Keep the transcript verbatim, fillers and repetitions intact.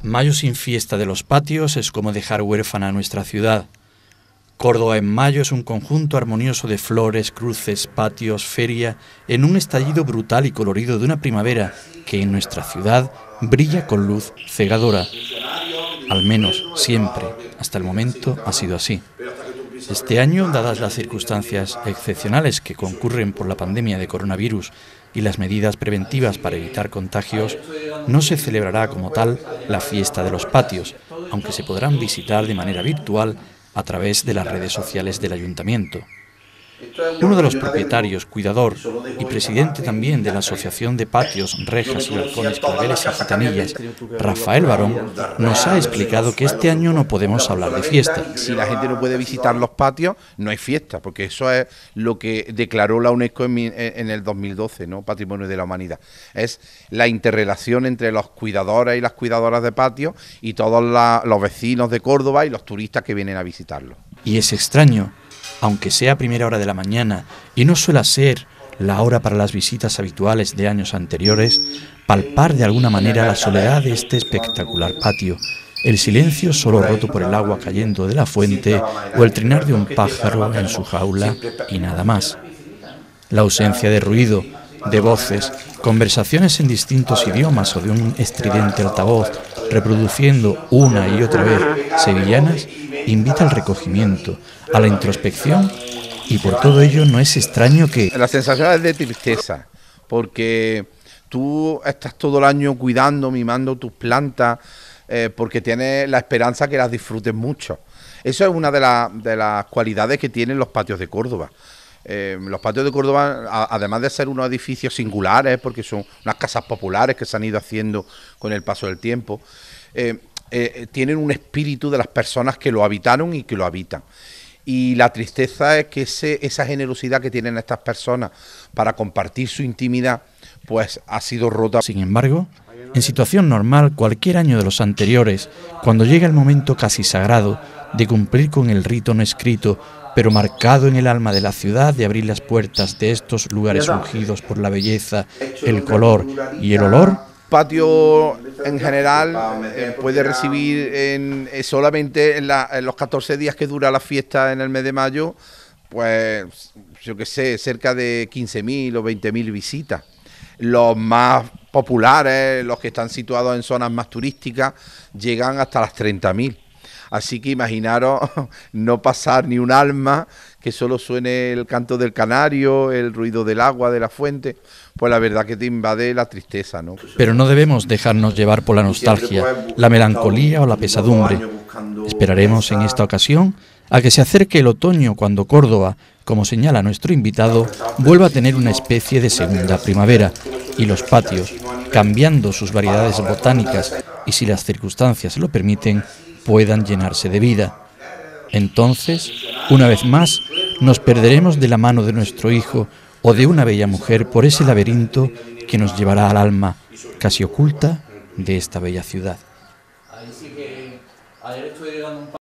Mayo sin fiesta de los patios es como dejar huérfana a nuestra ciudad. Córdoba en mayo es un conjunto armonioso de flores, cruces, patios, feria, en un estallido brutal y colorido de una primavera que en nuestra ciudad brilla con luz cegadora. Al menos siempre, hasta el momento, ha sido así. Este año, dadas las circunstancias excepcionales que concurren por la pandemia de coronavirus y las medidas preventivas para evitar contagios, no se celebrará como tal la fiesta de los patios, aunque se podrán visitar de manera virtual a través de las redes sociales del Ayuntamiento. Uno de los propietarios, cuidador y presidente también de la Asociación de Patios, Rejas y Balcones, Claveles y Gitanillas, Rafael Barón, nos ha explicado que este año no podemos hablar de fiesta. Si la gente no puede visitar los patios, no hay fiesta, porque eso es lo que declaró la UNESCO en, en el dos mil doce, ¿no? Patrimonio de la Humanidad. Es la interrelación entre los cuidadores y las cuidadoras de patios y todos la, los vecinos de Córdoba y los turistas que vienen a visitarlo. Y es extraño, aunque sea a primera hora de la mañana y no suele ser la hora para las visitas habituales de años anteriores, palpar de alguna manera la soledad de este espectacular patio, el silencio solo roto por el agua cayendo de la fuente o el trinar de un pájaro en su jaula y nada más. La ausencia de ruido, de voces, conversaciones en distintos idiomas o de un estridente altavoz reproduciendo una y otra vez sevillanas invita al recogimiento, a la introspección, y por todo ello no es extraño que... La sensación es de tristeza, porque tú estás todo el año cuidando, mimando tus plantas, eh, porque tienes la esperanza que las disfrutes mucho. Eso es una de, la, de las cualidades que tienen los patios de Córdoba. Eh, los patios de Córdoba, a, además de ser unos edificios singulares, porque son unas casas populares que se han ido haciendo con el paso del tiempo, eh, eh, tienen un espíritu de las personas que lo habitaron y que lo habitan. Y la tristeza es que ese, esa generosidad que tienen estas personas para compartir su intimidad, pues ha sido rota. Sin embargo, en situación normal, cualquier año de los anteriores, cuando llega el momento casi sagrado de cumplir con el rito no escrito, pero marcado en el alma de la ciudad, de abrir las puertas de estos lugares ungidos por la belleza, el color y el olor. Patio en general eh, puede recibir en, eh, solamente en, la, en los catorce días que dura la fiesta en el mes de mayo, pues yo qué sé, cerca de quince mil o veinte mil visitas. Los más populares, los que están situados en zonas más turísticas, llegan hasta las treinta mil. Así que imaginaros no pasar ni un alma, que solo suene el canto del canario, el ruido del agua, de la fuente, pues la verdad que te invade la tristeza, ¿no? Pero no debemos dejarnos llevar por la nostalgia, la melancolía o la pesadumbre. Esperaremos en esta ocasión a que se acerque el otoño, cuando Córdoba, como señala nuestro invitado, vuelva a tener una especie de segunda primavera y los patios, cambiando sus variedades botánicas y, si las circunstancias lo permiten, puedan llenarse de vida. Entonces, una vez más, nos perderemos de la mano de nuestro hijo o de una bella mujer por ese laberinto que nos llevará al alma, casi oculta, de esta bella ciudad.